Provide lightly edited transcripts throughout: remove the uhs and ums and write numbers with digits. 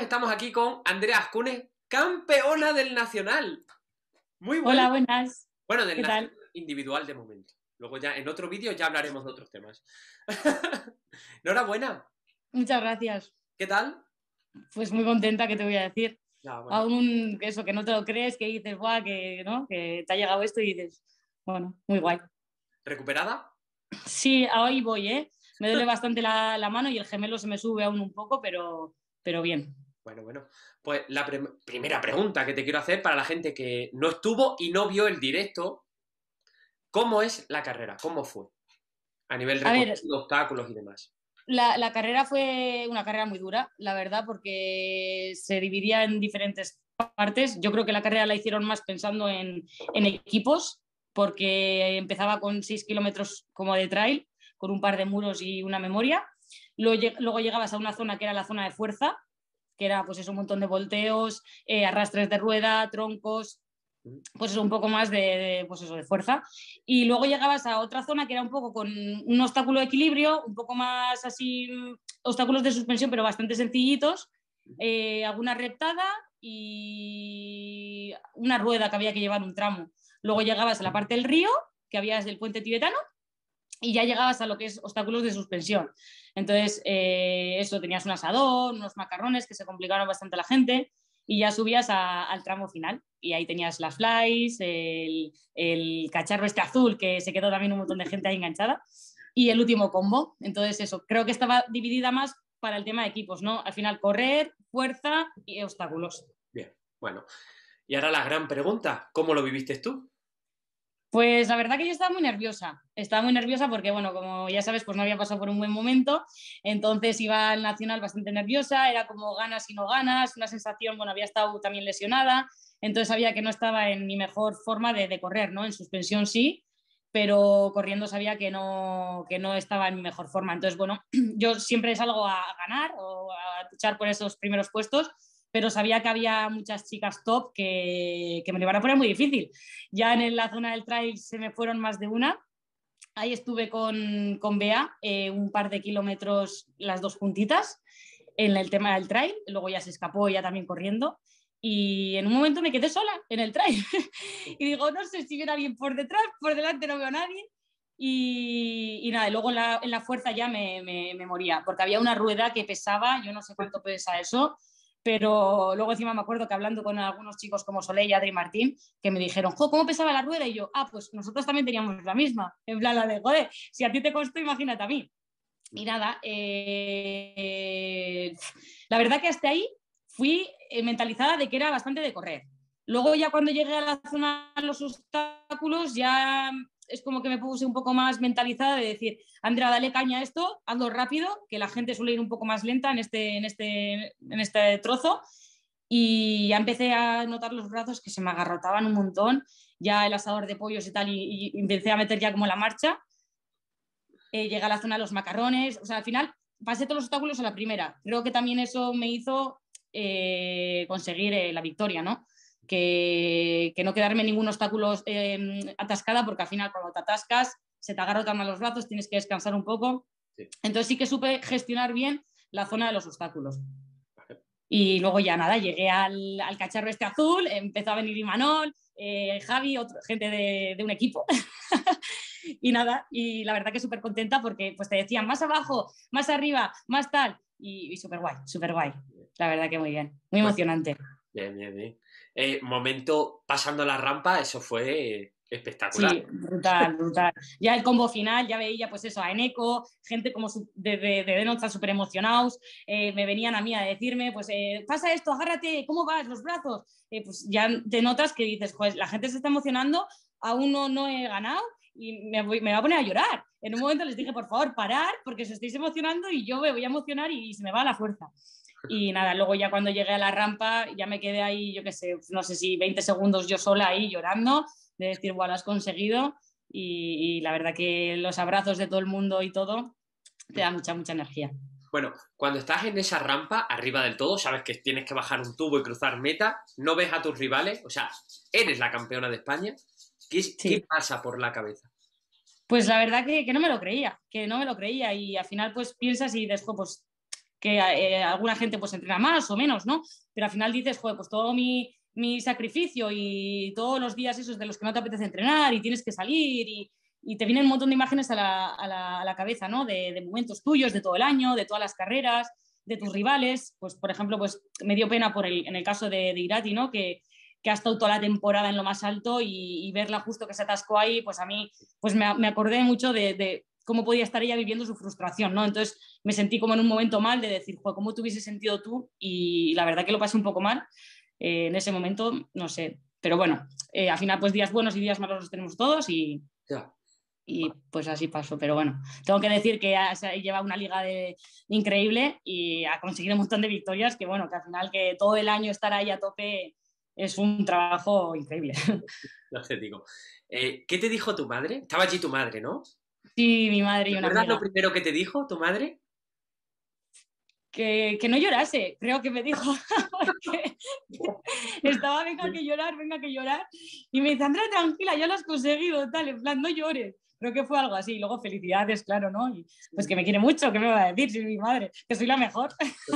estamos aquí con Andrea Azcune, campeona del Nacional. Muy bueno. Hola, buenas. Bueno, del ¿Qué Nacional tal? individual de momento. Luego ya en otro vídeo ya hablaremos de otros temas. Enhorabuena. Muchas gracias. ¿Qué tal? Pues muy contenta, ¿qué te voy a decir? Ya, bueno. Aún eso, que no te lo crees, que dices, guau, que, ¿no? Que te ha llegado esto y dices, bueno, muy guay. ¿Recuperada? Sí, ahí voy, ¿eh? Me duele bastante la mano y el gemelo se me sube aún un poco, pero bien. Bueno. Pues la primera pregunta que te quiero hacer para la gente que no estuvo y no vio el directo, ¿cómo es la carrera? ¿Cómo fue? A nivel A ver, recorrido, obstáculos y demás. la carrera fue una carrera muy dura, la verdad, porque se dividía en diferentes partes. Yo creo que la carrera la hicieron más pensando en equipos, porque empezaba con 6 kilómetros como de trail, con un par de muros y una memoria. Luego llegabas a una zona que era la zona de fuerza, que era pues eso, un montón de volteos, arrastres de rueda, troncos, pues eso, un poco más pues eso, de fuerza. Y luego llegabas a otra zona que era un poco con un obstáculo de equilibrio, un poco más así, obstáculos de suspensión, pero bastante sencillitos, alguna reptada y una rueda que había que llevar un tramo. Luego llegabas a la parte del río, que había desde el puente tibetano, y ya llegabas a lo que es obstáculos de suspensión. Entonces, eso, tenías un asador, unos macarrones que se complicaron bastante a la gente y ya subías al tramo final. Y ahí tenías las flies, el cacharro este azul, que se quedó también un montón de gente ahí enganchada, y el último combo. Entonces, eso, creo que estaba dividida más para el tema de equipos, ¿no? Al final, correr, fuerza y obstáculos. Bien, bueno. Y ahora la gran pregunta, ¿cómo lo viviste tú? Pues la verdad que yo estaba muy nerviosa porque, bueno, como ya sabes, pues no había pasado por un buen momento, entonces iba al Nacional bastante nerviosa, era como ganas y no ganas, una sensación, bueno, había estado también lesionada, entonces sabía que no estaba en mi mejor forma de correr, ¿no? En suspensión sí, pero corriendo sabía que no estaba en mi mejor forma, entonces, bueno, yo siempre salgo a ganar o a luchar por esos primeros puestos, pero sabía que había muchas chicas top que me lo iban a poner muy difícil. Ya en la zona del trail se me fueron más de una. Ahí estuve con Bea un par de kilómetros las dos juntitas en el tema del trail. Luego ya se escapó ella también corriendo. Y en un momento me quedé sola en el trail. Y digo, no sé si viene alguien por detrás, por delante no veo a nadie. Y nada, y luego en la fuerza ya me moría, porque había una rueda que pesaba, yo no sé cuánto pesa eso, pero luego encima me acuerdo que hablando con algunos chicos como Soleil y Adri Martín, que me dijeron, jo, ¿cómo pesaba la rueda? Y yo, pues nosotros también teníamos la misma. En plan, la de, joder, si a ti te costó, imagínate a mí. Y nada, la verdad que hasta ahí fui mentalizada de que era bastante de correr. Luego ya cuando llegué a la zona de los obstáculos, ya es como que me puse un poco más mentalizada de decir, Andrea, dale caña a esto, hazlo rápido, que la gente suele ir un poco más lenta en este trozo. Y ya empecé a notar los brazos que se me agarrotaban un montón, ya el asador de pollos y tal, y empecé a meter ya como la marcha. Llegué a la zona de los macarrones, o sea, al final pasé todos los obstáculos a la primera. Creo que también eso me hizo conseguir la victoria, ¿no? Que no quedarme ningún obstáculo atascada, porque al final cuando te atascas se te agarrotan mal los brazos, tienes que descansar un poco. Sí. Entonces sí que supe gestionar bien la zona de los obstáculos. Y luego ya nada, llegué al cacharro este azul, empezó a venir Imanol, Javi, gente de un equipo. Y nada, y la verdad que súper contenta porque pues te decían más abajo, más arriba, más tal. Y súper guay, súper guay. La verdad que muy bien, muy Bueno, emocionante. bien. Momento pasando la rampa, eso fue espectacular. Sí, brutal. Ya el combo final, ya veía pues eso, a Eneco, gente como de noche súper emocionados, me venían a mí a decirme, pues pasa esto, agárrate, ¿cómo vas? Los brazos. Pues ya te notas que dices, pues la gente se está emocionando, aún no he ganado y me voy a poner a llorar. En un momento les dije, por favor, parar, porque os estáis emocionando y yo me voy a emocionar y se me va la fuerza. Y nada, luego ya cuando llegué a la rampa ya me quedé ahí, yo qué sé, no sé si 20 segundos yo sola ahí llorando, de decir, bueno, lo has conseguido y la verdad que los abrazos de todo el mundo y todo te da mucha energía. Bueno, cuando estás en esa rampa, arriba del todo, sabes que tienes que bajar un tubo y cruzar meta, no ves a tus rivales, o sea, eres la campeona de España. ¿Qué Sí. pasa por la cabeza? Pues la verdad que no me lo creía y al final pues piensas y dices, pues alguna gente pues entrena más o menos, ¿no? Pero al final dices, joder, pues todo mi sacrificio y todos los días esos de los que no te apetece entrenar y tienes que salir y te vienen un montón de imágenes a la cabeza, ¿no? De momentos tuyos, de todo el año, de todas las carreras, de tus rivales. Pues, por ejemplo, pues me dio pena en el caso de Irati, ¿no? Que ha estado toda la temporada en lo más alto y verla justo que se atascó ahí, pues a mí pues me acordé mucho de cómo podía estar ella viviendo su frustración, ¿no? Entonces me sentí como en un momento mal de decir, joder, ¿cómo te hubieses sentido tú? Y la verdad que lo pasé un poco mal en ese momento, no sé. Pero bueno, al final pues días buenos y días malos los tenemos todos y pues así pasó. Pero bueno, tengo que decir que lleva una liga increíble y ha conseguido un montón de victorias que bueno, que al final que todo el año estar ahí a tope es un trabajo increíble. No te digo. ¿Qué te dijo tu madre? Estaba allí tu madre, ¿no? Sí, mi madre y una ¿Recuerdas lo amiga. primero que te dijo tu madre? Que no llorase, creo que me dijo, porque estaba venga que llorar, y me dice, Andrea, tranquila, ya lo has conseguido, tal, en plan, no llores. Creo que fue algo así, y luego felicidades, claro, ¿no? Y pues que me quiere mucho, ¿qué me va a decir? Si es mi madre, que soy la mejor.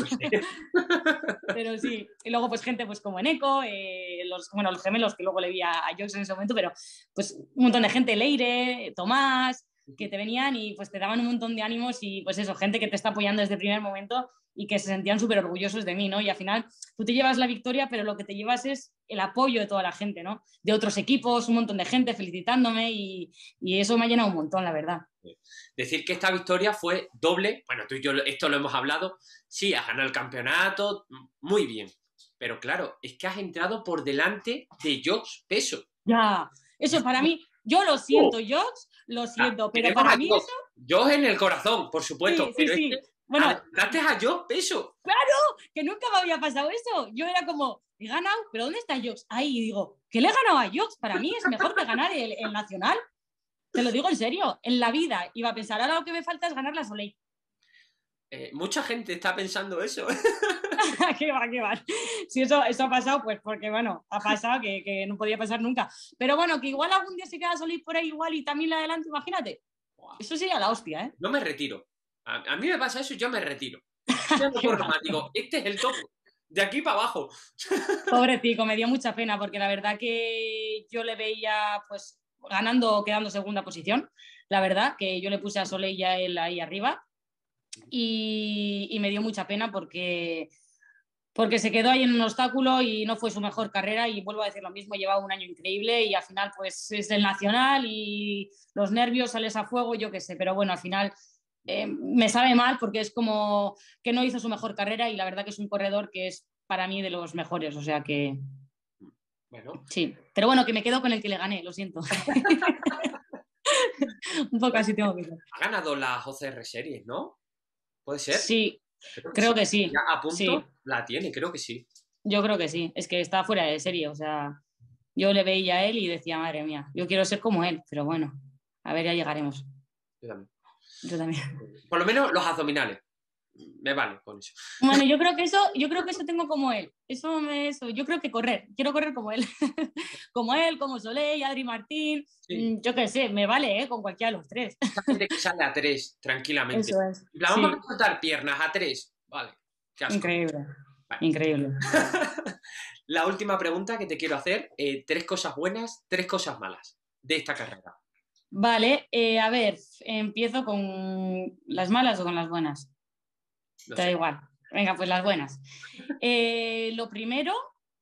Pero sí, y luego pues gente pues como Eneco, los gemelos que luego le vi a Jox en ese momento, pero pues un montón de gente, Leire, Tomás, que te venían y pues te daban un montón de ánimos y pues eso, gente que te está apoyando desde el primer momento y que se sentían súper orgullosos de mí, ¿no? Y al final tú te llevas la victoria, pero lo que te llevas es el apoyo de toda la gente, ¿no? De otros equipos, un montón de gente felicitándome y eso me ha llenado un montón, la verdad. Decir que esta victoria fue doble, bueno, tú y yo esto lo hemos hablado, sí, has ganado el campeonato, muy bien, pero claro, es que has entrado por delante de Jox Peso. Ya, eso para mí, yo lo siento, Jox, lo siento, pero Tenemos para a mí Jox, eso, Jox en el corazón, por supuesto, sí, sí, pero es que sí. Bueno, adelantaste a Jox Peso. que nunca me había pasado eso. Yo era como, he ganado, pero ¿dónde está Jox? Ahí digo, ¿qué le he ganado a Jox? Para mí es mejor que ganar el Nacional. Te lo digo en serio, en la vida iba a pensar, ahora lo que me falta es ganar la Soleil. Mucha gente está pensando eso. ¿Qué va, qué va? Si eso ha pasado, pues porque bueno, ha pasado que no podía pasar nunca. Pero bueno, que igual algún día se queda Soleil por ahí igual y también la adelante, imagínate. Eso sería la hostia, ¿eh? Yo me retiro. A mí me pasa eso y yo me retiro. Ya no corro más, digo, este es el top. De aquí para abajo. Pobrecito, me dio mucha pena porque la verdad que yo le veía pues ganando o quedando segunda posición. La verdad que yo le puse a Soleil y a él ahí arriba y me dio mucha pena porque se quedó ahí en un obstáculo y no fue su mejor carrera y vuelvo a decir lo mismo, llevaba un año increíble y al final pues es el Nacional y los nervios sales a fuego, yo qué sé, pero bueno, al final me sabe mal porque es como que no hizo su mejor carrera y la verdad que es un corredor que es para mí de los mejores, o sea que Bueno. sí, pero bueno, que me quedo con el que le gané, lo siento. Un poco así tengo que ser. Ha ganado las OCR Series, ¿no? ¿Puede ser? Sí, Creo que sí. creo que sí, Ya a sí, punto la tiene, creo que sí. yo creo que sí, es que está fuera de serie, o sea, yo le veía a él y decía, madre mía, yo quiero ser como él, pero bueno, a ver, ya llegaremos. Yo también. Yo también. Por lo menos los abdominales. Me vale con eso. Bueno, yo creo que eso tengo como él. Eso, yo creo que correr, quiero correr como él. Como él, como Soleil, Adri Martín, Sí. yo qué sé, me vale, con cualquiera de los tres. Esa gente que sale a 3, tranquilamente. Eso es. En plan, vamos Sí, a soltar piernas a 3. Vale. Qué asco. increíble, Vale. increíble. La última pregunta que te quiero hacer, 3 cosas buenas, 3 cosas malas de esta carrera. Vale, a ver, empiezo con las malas o con las buenas. No Te da sé. igual. Venga, pues las buenas. Lo primero,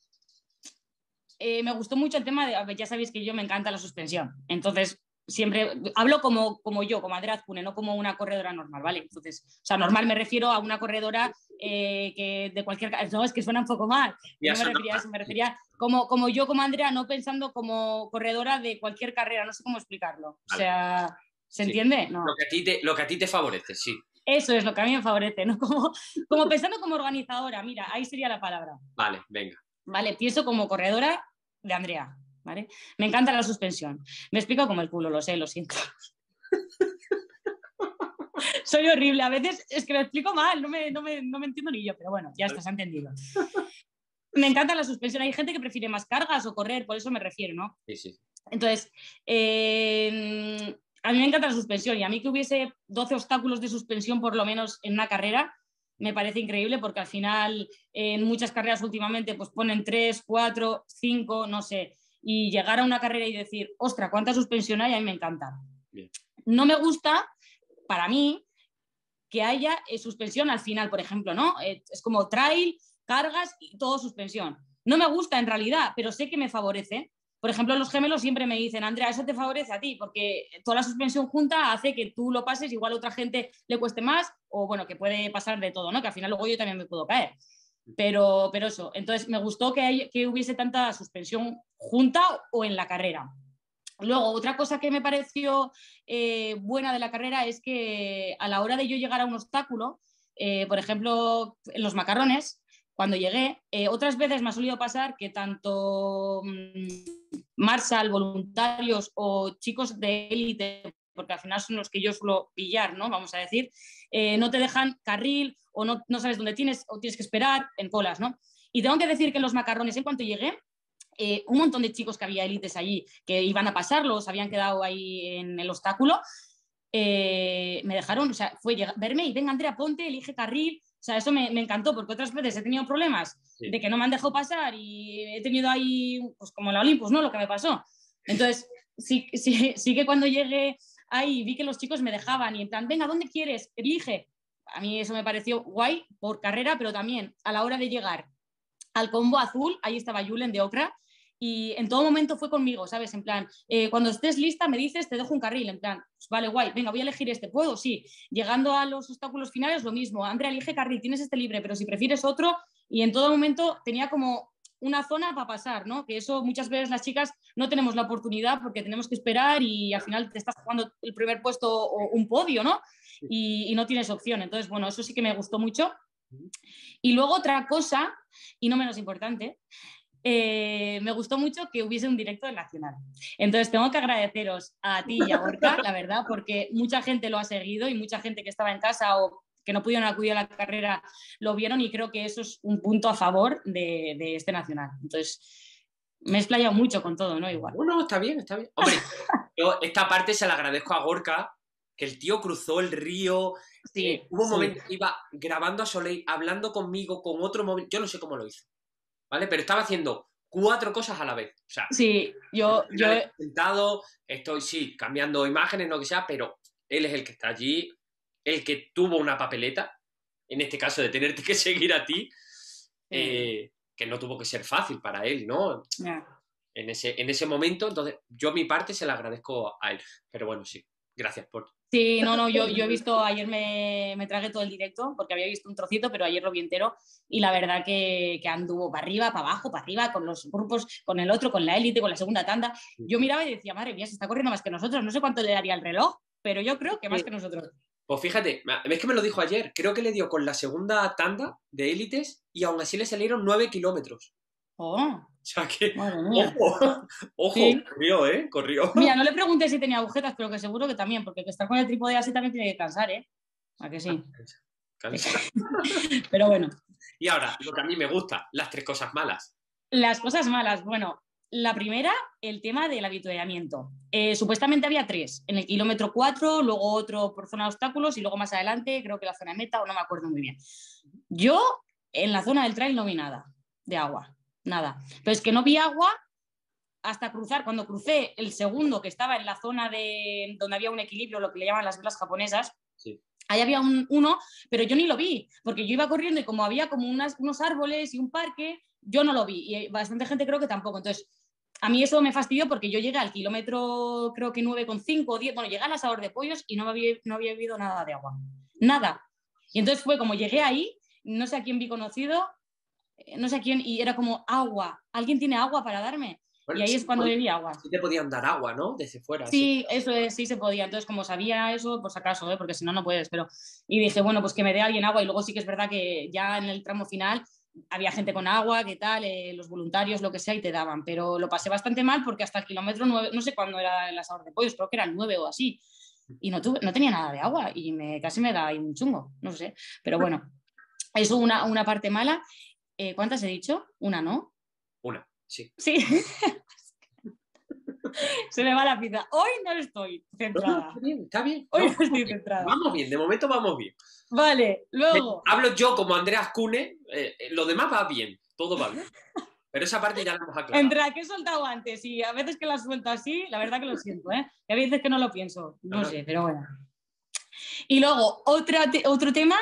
me gustó mucho el tema de, a ver, ya sabéis que yo me encanta la suspensión. Entonces, siempre hablo como yo, como Andrea Azcune, no como una corredora normal, ¿vale? Entonces, o sea, normal me refiero a una corredora que de cualquier... No, es que suena un poco mal. Ya No me refería a eso, me refería como yo, como Andrea, no pensando como corredora de cualquier carrera, no sé cómo explicarlo. Vale. O sea, ¿se Sí. entiende? No. Lo que a ti te favorece, sí. Eso es lo que a mí me favorece, ¿no? Como pensando como organizadora, mira, ahí sería la palabra. Vale, venga. ¿Vale? Pienso como corredora de Andrea, ¿vale? Me encanta la suspensión. Me explico como el culo, lo sé, lo siento. Soy horrible, a veces es que me explico mal, no me entiendo ni yo, pero bueno, ya está, se ha entendido. Me encanta la suspensión, hay gente que prefiere más cargas o correr, por eso me refiero, ¿no? Sí, sí. Entonces, a mí me encanta la suspensión y a mí que hubiese 12 obstáculos de suspensión por lo menos en una carrera, me parece increíble porque al final en muchas carreras últimamente pues ponen 3, 4, 5, no sé, y llegar a una carrera y decir, ostra, ¿cuánta suspensión hay? A mí me encanta. Bien. No me gusta, para mí, que haya suspensión al final, por ejemplo, ¿no? Es como trail, cargas y todo suspensión. No me gusta en realidad, pero sé que me favorece. Por ejemplo, los gemelos siempre me dicen, Andrea, eso te favorece a ti, porque toda la suspensión junta hace que tú lo pases, igual a otra gente le cueste más, o bueno, que puede pasar de todo, ¿no? Que al final luego yo también me puedo caer. Pero eso, entonces me gustó que hubiese tanta suspensión junta o en la carrera. Luego, otra cosa que me pareció buena de la carrera es que a la hora de yo llegar a un obstáculo, por ejemplo, en los macarrones, cuando llegué, otras veces me ha solido pasar que tanto Marshall, voluntarios o chicos de élite, porque al final son los que yo suelo pillar, ¿no? Vamos a decir, no te dejan carril o no sabes dónde tienes o tienes que esperar en colas, ¿no? Y tengo que decir que en los macarrones, en cuanto llegué, un montón de chicos que había élites allí que iban a pasarlos, habían quedado ahí en el obstáculo, me dejaron, o sea, fue verme y venga Andrea, ponte, elige carril. O sea, eso me encantó porque otras veces he tenido problemas de que no me han dejado pasar y he tenido ahí, pues como la Olympus, ¿no? Lo que me pasó. Entonces, sí que cuando llegué ahí vi que los chicos me dejaban y en plan, venga, ¿dónde quieres? Elige. A mí eso me pareció guay por carrera, pero también a la hora de llegar al combo azul, ahí estaba Julen de Ocra, y en todo momento fue conmigo, ¿sabes? En plan, cuando estés lista me dices, te dejo un carril, en plan, pues vale, guay, venga, voy a elegir este, ¿puedo? Sí. Llegando a los obstáculos finales, lo mismo, Andrea, elige carril, tienes este libre, pero si prefieres otro, y en todo momento tenía como una zona para pasar, ¿no? Que eso muchas veces las chicas no tenemos la oportunidad porque tenemos que esperar y al final te estás jugando el primer puesto o un podio, ¿no? Y no tienes opción. Entonces, bueno, eso sí que me gustó mucho. Y luego otra cosa, y no menos importante, me gustó mucho que hubiese un directo del Nacional. Entonces tengo que agradeceros a ti y a Gorka, la verdad, porque mucha gente lo ha seguido y mucha gente que estaba en casa o que no pudieron acudir a la carrera lo vieron y creo que eso es un punto a favor de este Nacional. Entonces me he explayado mucho con todo, ¿no? Igual. No, está bien, está bien. Hombre, yo esta parte se la agradezco a Gorka, que el tío cruzó el río. Sí, hubo un momento que iba grabando a Soleil, hablando conmigo con otro móvil. Yo no sé cómo lo hizo, ¿vale? Pero estaba haciendo 4 cosas a la vez. O sea, sí, yo sentado, estoy, sí, cambiando imágenes, lo que sea, pero él es el que está allí, el que tuvo una papeleta, en este caso de tenerte que seguir a ti, que no tuvo que ser fácil para él, ¿no? yeah. En ese momento, entonces yo mi parte se la agradezco a él. Pero bueno, sí, gracias por... Sí, no, yo he visto, ayer me tragué todo el directo porque había visto un trocito, pero ayer lo vi entero y la verdad que anduvo para arriba, para abajo, para arriba, con los grupos, con el otro, con la élite, con la segunda tanda. Yo miraba y decía, madre mía, se está corriendo más que nosotros, no sé cuánto le daría el reloj, pero yo creo que más que nosotros. Pues fíjate, es que me lo dijo ayer, creo que le dio con la segunda tanda de élites y aún así le salieron 9 kilómetros. Oh, o sea que, madre mía. ojo, Sí. corrió. Mira, no le pregunté si tenía agujetas, pero que seguro que también, porque que estar con el trípode así también tiene que cansar, ¿eh? ¿A que sí? Cansa. Pero bueno. Y ahora, lo que a mí me gusta, las 3 cosas malas. Las cosas malas, bueno, la primera, el tema del avituallamiento. Supuestamente había 3, en el kilómetro 4, luego otro por zona de obstáculos y luego más adelante, creo que la zona de meta, o no me acuerdo muy bien. Yo en la zona del trail no vi nada de agua, nada. Pero es que no vi agua hasta cruzar, cuando crucé el segundo, que estaba en la zona de donde había un equilibrio, lo que le llaman las velas japonesas. Sí. Ahí había uno, pero yo ni lo vi, porque yo iba corriendo y como había como unos árboles y un parque, yo no lo vi y bastante gente creo que tampoco. Entonces, a mí eso me fastidió porque yo llegué al kilómetro creo que 9,5 o 10, bueno, llegué al asador de pollos y no había bebido nada de agua, nada. Y entonces fue como llegué ahí, no sé a quién vi conocido, no sé a quién, y era como agua, ¿alguien tiene agua para darme? Bueno, y ahí es cuando bebí agua. Sí te podían dar agua, ¿no? Desde fuera. Sí, eso es, sí se podía. Entonces, como sabía eso, pues acaso, porque si no, no puedes. Pero... Y dije, bueno, pues que me dé alguien agua. Y luego sí que es verdad que ya en el tramo final había gente con agua, qué tal, los voluntarios, lo que sea, y te daban. Pero lo pasé bastante mal porque hasta el kilómetro 9, no sé cuándo era el asador de pollos, creo que era el 9 o así. Y no tenía nada de agua y casi me da ahí un chungo, no sé. Pero bueno, eso una parte mala. ¿Cuántas he dicho? Una, ¿no? Una, sí. Sí. Se me va la pinza. Hoy no estoy centrada. Está bien. Hoy no estoy centrada. Vamos bien, de momento vamos bien. Vale, luego. Hablo yo como Andreas Kune, lo demás va bien, todo va bien. Pero esa parte ya la hemos aclarado. Entre la que he soltado antes y a veces que la suelto así, la verdad que lo siento, ¿eh? Y a veces que no lo pienso, no sé, pero bueno. Y luego, otro tema,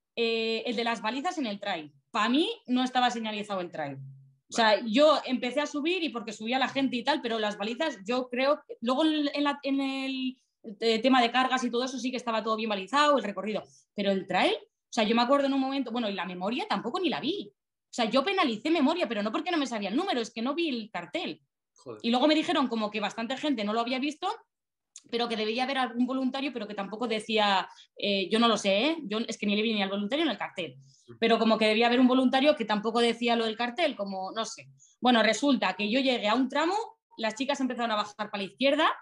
el de las balizas en el trail. Para mí no estaba señalizado el trail. O sea, yo empecé a subir y porque subía la gente y tal, pero las balizas yo creo... Luego en el tema de cargas y todo eso sí que estaba todo bien balizado, el recorrido. Pero el trail, o sea, yo me acuerdo en un momento, bueno, y la memoria tampoco ni la vi. O sea, yo penalicé memoria, pero no porque no me sabía el número, es que no vi el cartel. Joder. Y luego me dijeron como que bastante gente no lo había visto, pero que debía haber algún voluntario, pero que tampoco decía, yo no lo sé, ¿eh? Yo es que ni le vi ni al voluntario ni al cartel, pero como que debía haber un voluntario que tampoco decía lo del cartel, como no sé. Bueno, resulta que yo llegué a un tramo, las chicas empezaron a bajar para la izquierda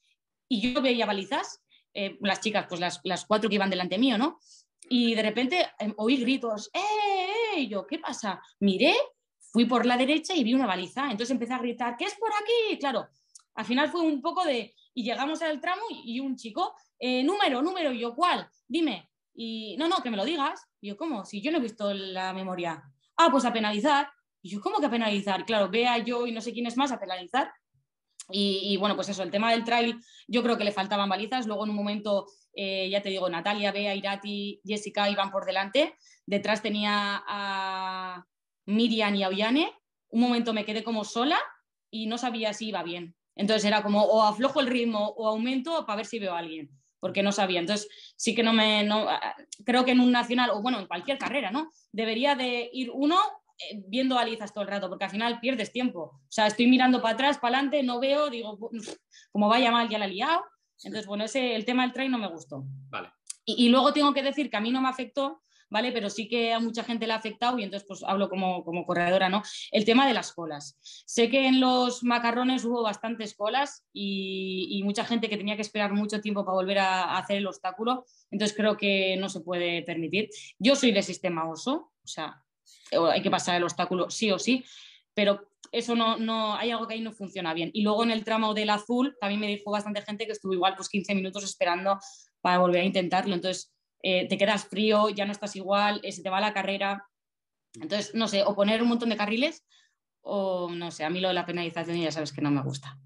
y yo veía balizas, las chicas, pues las 4 que iban delante mío, ¿no? Y de repente oí gritos, Y yo, ¿qué pasa? Miré, fui por la derecha y vi una baliza, entonces empecé a gritar, ¿qué es por aquí? Claro, al final fue un poco de... Y llegamos al tramo y un chico, número, y yo, ¿cuál? Dime. Y no, que me lo digas. Y yo, ¿cómo? Si yo no he visto la memoria. Ah, pues a penalizar. Y yo, ¿cómo que a penalizar? Claro, vea yo y no sé quién es más a penalizar. Y bueno, pues eso, el tema del trail, yo creo que le faltaban balizas. Luego en un momento, ya te digo, Natalia, Bea, Irati, Jessica iban por delante. Detrás tenía a Miriam y a Ollane. Un momento me quedé como sola y no sabía si iba bien. Entonces era como o aflojo el ritmo o aumento para ver si veo a alguien, porque no sabía. Entonces sí que creo que en un nacional, o bueno, en cualquier carrera, ¿no? Debería de ir uno viendo balizas todo el rato, porque al final pierdes tiempo. O sea, estoy mirando para atrás, para adelante, no veo, digo, como vaya mal, ya la he liado. Entonces, bueno, el tema del trail no me gustó. Vale. Y luego tengo que decir que a mí no me afectó, ¿vale? Pero sí que a mucha gente le ha afectado y entonces pues hablo como corredora, ¿no? El tema de las colas. Sé que en los macarrones hubo bastantes colas y mucha gente que tenía que esperar mucho tiempo para volver a hacer el obstáculo, entonces creo que no se puede permitir. Yo soy de sistema oso, o sea, hay que pasar el obstáculo sí o sí, pero eso no, hay algo que ahí no funciona bien. Y luego en el tramo del azul también me dijo bastante gente que estuvo igual pues 15 minutos esperando para volver a intentarlo. Entonces te quedas frío, ya no estás igual, se te va la carrera. Entonces, no sé, o poner un montón de carriles o no sé, a mí lo de la penalización ya sabes que no me gusta.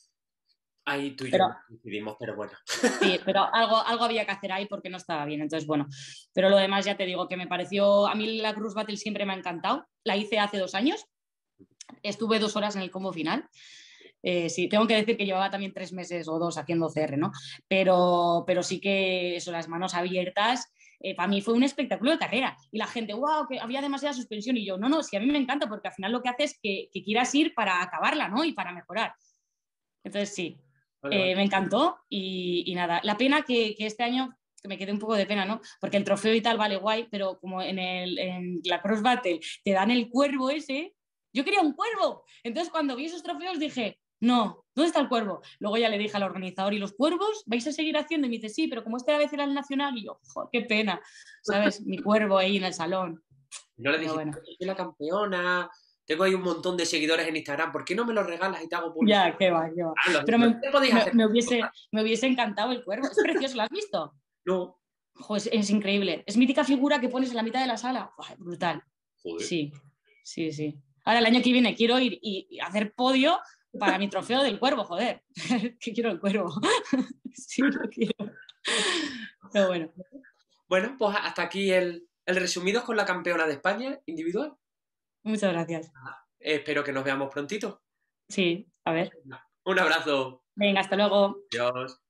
Ahí tú y yo decidimos, pero bueno. Sí, pero algo había que hacer ahí porque no estaba bien. Entonces, bueno, pero lo demás ya te digo que me pareció, a mí la Cruz Battle siempre me ha encantado. La hice hace 2 años, estuve 2 horas en el combo final. Sí, tengo que decir que llevaba también 3 meses o 2 haciendo CR, ¿no? Pero sí que eso, las manos abiertas, para mí fue un espectáculo de carrera. Y la gente, wow, que había demasiada suspensión. Y yo, no, sí, a mí me encanta porque al final lo que hace es que quieras ir para acabarla, ¿no? Y para mejorar. Entonces, sí, Vale. me encantó y nada. La pena que este año, que me quedé un poco de pena, ¿no? Porque el trofeo y tal vale guay, pero como en la Cross Battle te dan el cuervo ese, yo quería un cuervo. Entonces, cuando vi esos trofeos dije, no, ¿dónde está el cuervo? Luego ya le dije al organizador, ¿y los cuervos vais a seguir haciendo? Y me dice, sí, pero como este vez era el nacional, y yo, joder, qué pena, ¿sabes? Mi cuervo ahí en el salón. No le Pero dijiste, bueno. soy la campeona, tengo ahí un montón de seguidores en Instagram, ¿por qué no me los regalas y te hago publicidad? Ya, qué va, qué va. Ah, Pero ¿qué podéis hacer? me hubiese encantado el cuervo. Es precioso, ¿lo has visto? No. Joder, es increíble. Es mítica figura que pones en la mitad de la sala. Joder, brutal. Joder. Sí. Ahora el año que viene quiero ir y hacer podio para mi trofeo del cuervo, joder. Que quiero el cuervo. Sí, lo quiero. Pero bueno. Bueno, pues hasta aquí el resumido con la campeona de España individual. Muchas gracias. Espero que nos veamos prontito. Sí, a ver. Un abrazo. Venga, hasta luego. Adiós.